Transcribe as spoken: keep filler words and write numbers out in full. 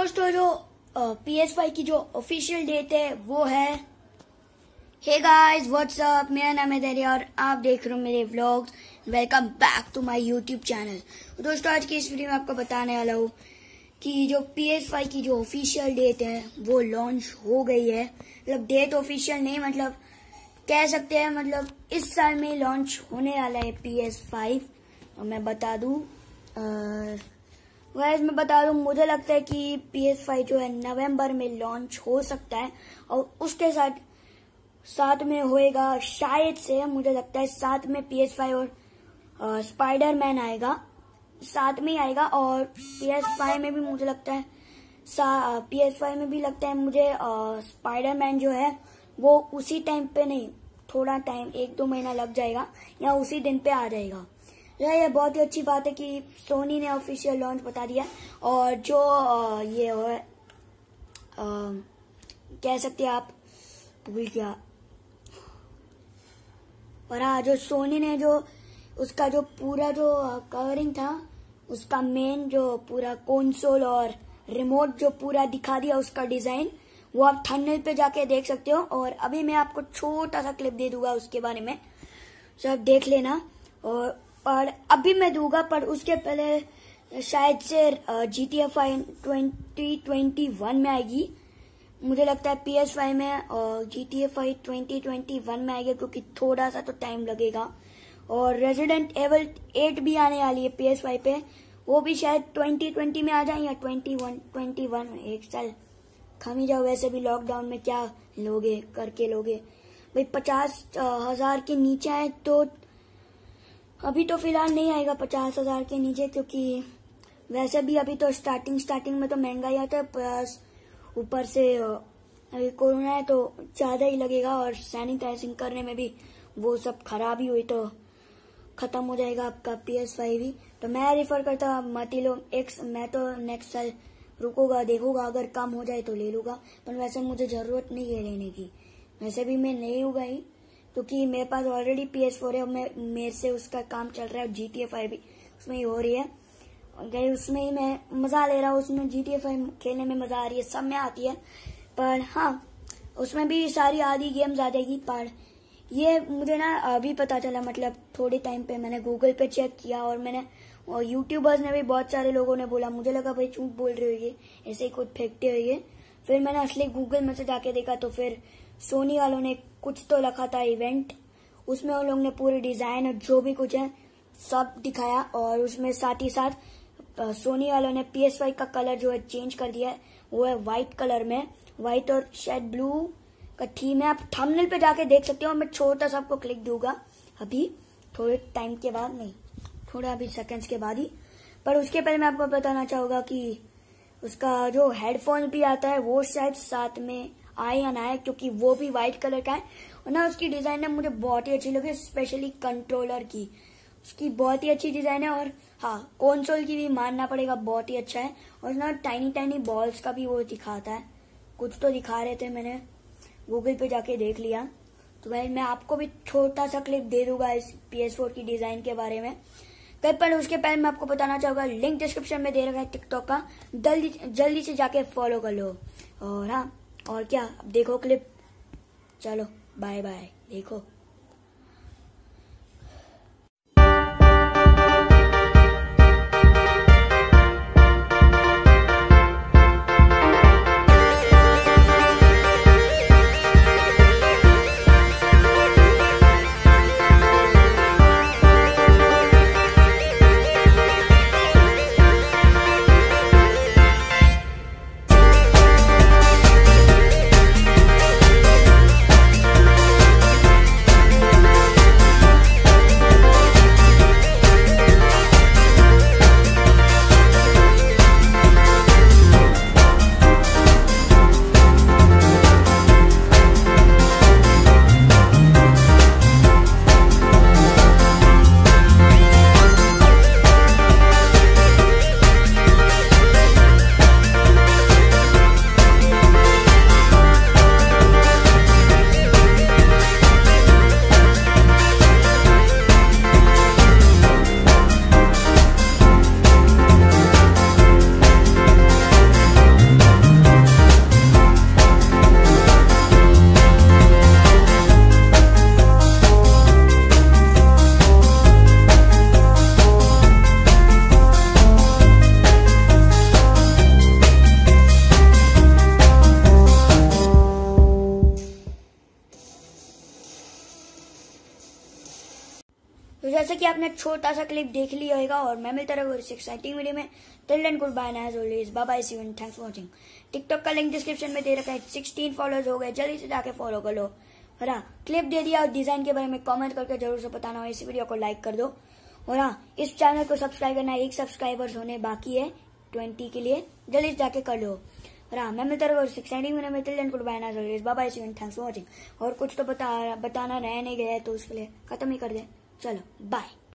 दोस्तों जो P S five की जो ऑफिशियल डेट है वो है हे गाइस व्हाट्सअप, मेरा नाम है दरिया और आप देख रहे हो मेरे vlogs. Welcome back to my YouTube channel. तो दोस्तों आज की इस वीडियो में आपको बताने वाला हूँ कि जो पी एस फाइव की जो ऑफिशियल डेट है वो लॉन्च हो गई है। मतलब डेट ऑफिशियल नहीं, मतलब कह सकते हैं मतलब इस साल में लॉन्च होने वाला है पी एस फाइव। और मैं बता दूं वैसे मैं बता दूं मुझे लगता है कि पी एस फाइव जो है नवंबर में लॉन्च हो सकता है और उसके साथ साथ में होएगा शायद से, मुझे लगता है साथ में पी एस फाइव और स्पाइडर मैन आएगा, साथ में ही आएगा। और पी एस फाइव में भी मुझे लगता है पी एस फाइव में भी लगता है मुझे स्पाइडर मैन जो है वो उसी टाइम पे नहीं, थोड़ा टाइम एक दो महीना लग जाएगा या उसी दिन पे आ जाएगा। ये बहुत ही अच्छी बात है कि सोनी ने ऑफिशियल लॉन्च बता दिया। और जो आ, ये है आ, कह सकते हैं आप भूल गया। और हाँ, जो सोनी ने जो उसका जो पूरा जो कवरिंग था, उसका मेन जो पूरा कंसोल और रिमोट जो पूरा दिखा दिया उसका डिजाइन, वो आप थंबनेल पे जाके देख सकते हो। और अभी मैं आपको छोटा सा क्लिप दे दूंगा उसके बारे में, सब देख लेना। और पर अभी मैं दूंगा, पर उसके पहले शायद से G T A five twenty twenty one में आएगी। मुझे लगता है पी एस फाइव में और G T A five twenty twenty one में आएगी, क्योंकि थोड़ा सा तो टाइम लगेगा। और रेजिडेंट एवल एट भी आने वाली है पी एस फाइव पे, वो भी शायद ट्वेंटी ट्वेंटी में आ जाए या ट्वेंटी वन ट्वेंटी वन में। एक साल खम ही जाओ, वैसे भी लॉकडाउन में क्या लोगे करके लोगे भाई। पचास हजार के नीचे आए तो अभी तो फिलहाल नहीं आएगा पचास हजार के नीचे, क्योंकि वैसे भी अभी तो स्टार्टिंग स्टार्टिंग में तो महंगाई आता है, प्लस ऊपर से अभी कोरोना है तो ज्यादा ही लगेगा। और सैनिटाइजिंग करने में भी वो सब खराबी हुई तो खत्म हो जाएगा आपका पी एस फाइव ही। तो मैं रिफर करता मत ही लो, एक मैं तो नेक्स्ट साल रुकूंगा, देखूंगा, अगर कम हो जाए तो ले लूंगा। पर वैसे मुझे जरूरत नहीं है लेने की, वैसे भी मैं नहीं हूँ ही, क्योंकि मेरे पास ऑलरेडी पी एस फोर है। मैं मेरे से उसका काम चल रहा है, जी टी ए फाइव भी उसमें ही हो रही है, गई उसमें ही मैं मजा ले रहा हूँ। उसमें जी टी ए फाइव खेलने में मजा आ रही है, सब में आती है। पर हाँ, उसमें भी सारी आधी गेम्स आ जाएगी। पर ये मुझे ना अभी पता चला, मतलब थोड़े टाइम पे मैंने गूगल पे चेक किया और मैंने और यूट्यूबर्स ने भी, बहुत सारे लोगों ने बोला, मुझे लगा भाई झूठ बोल रही होगी, ऐसे ही कुछ फेंकते हुए। फिर मैंने असली गूगल में से जाके देखा तो फिर सोनी वालों ने कुछ तो लिखा था इवेंट, उसमें उन लोगों ने पूरे डिजाइन और जो भी कुछ है सब दिखाया। और उसमें साथ ही साथ सोनी वालों ने पी एस फाइव का कलर जो है चेंज कर दिया है, वो है व्हाइट कलर में, व्हाइट और शायद ब्लू का थीम है। आप थंबनेल पे जाके देख सकते हो। मैं छोटा सा आपको क्लिक दूंगा अभी थोड़े टाइम के बाद, नहीं थोड़ा अभी सेकंड्स के बाद ही। पर उसके पहले मैं आपको बताना चाहूंगा कि उसका जो हेडफोन भी आता है वो शायद साथ में आए या ना आए, क्योंकि वो भी व्हाइट कलर का है। और ना उसकी डिजाइन ना मुझे बहुत ही अच्छी लगी, स्पेशली कंट्रोलर की, उसकी बहुत ही अच्छी डिजाइन है। और हाँ, कंसोल की भी मानना पड़ेगा, बहुत ही अच्छा है। और ना टाइनी टाइनी बॉल्स का भी वो दिखाता है, कुछ तो दिखा रहे थे, मैंने गूगल पे जाके देख लिया। तो भाई मैं आपको भी छोटा सा क्लिप दे दूंगा इस पी एस फोर की डिजाइन के बारे में। पर उसके पहले मैं आपको बताना चाहूंगा, लिंक डिस्क्रिप्शन में दे रखा है टिकटॉक का, जल्दी जल्दी से जाके फॉलो कर लो। और हाँ, और क्या, अब देखो क्लिप, चलो बाय बाय, देखो। जैसे कि आपने छोटा सा क्लिप देख लिया होगा और मैं मिलता रहूंगा इस एक्साइटिंग वीडियो में। Till then good bye as always, bye bye, see you and thanks for watching. TikTok का लिंक डिस्क्रिप्शन में दे रखा है, सिक्सटीन फॉलोअर्स हो गए, जल्दी से जाके फॉलो कर लो। और हाँ, क्लिप दे दिया और डिजाइन के बारे में कमेंट करके जरूर से बताना और इस वीडियो को लाइक कर दो। और हाँ, इस चैनल को सब्सक्राइब करना, एक सब्सक्राइबर्स होने बाकी है ट्वेंटी के लिए, जल्दी जाके कर लो। और हाँ, मैं मिलता रहूंगा एक्साइटिंग वीडियो में। Till then good bye as always, bye bye, see you and thanks for watching. और कुछ तो बता बताना रह नहीं गया है तो उसके लिए खत्म ही कर दे। चलो बाय।